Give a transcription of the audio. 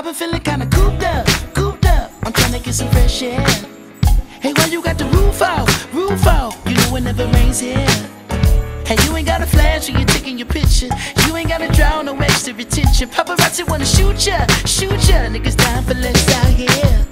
I've been feeling kinda cooped up, cooped up. I'm trying to get some fresh air. Hey, why you got the roof off, roof off? You know it never rains here. Hey, you ain't got a flash when you're taking your picture. You ain't gotta draw no extra attention. Paparazzi wanna shoot ya, shoot ya. Niggas dying for less out here.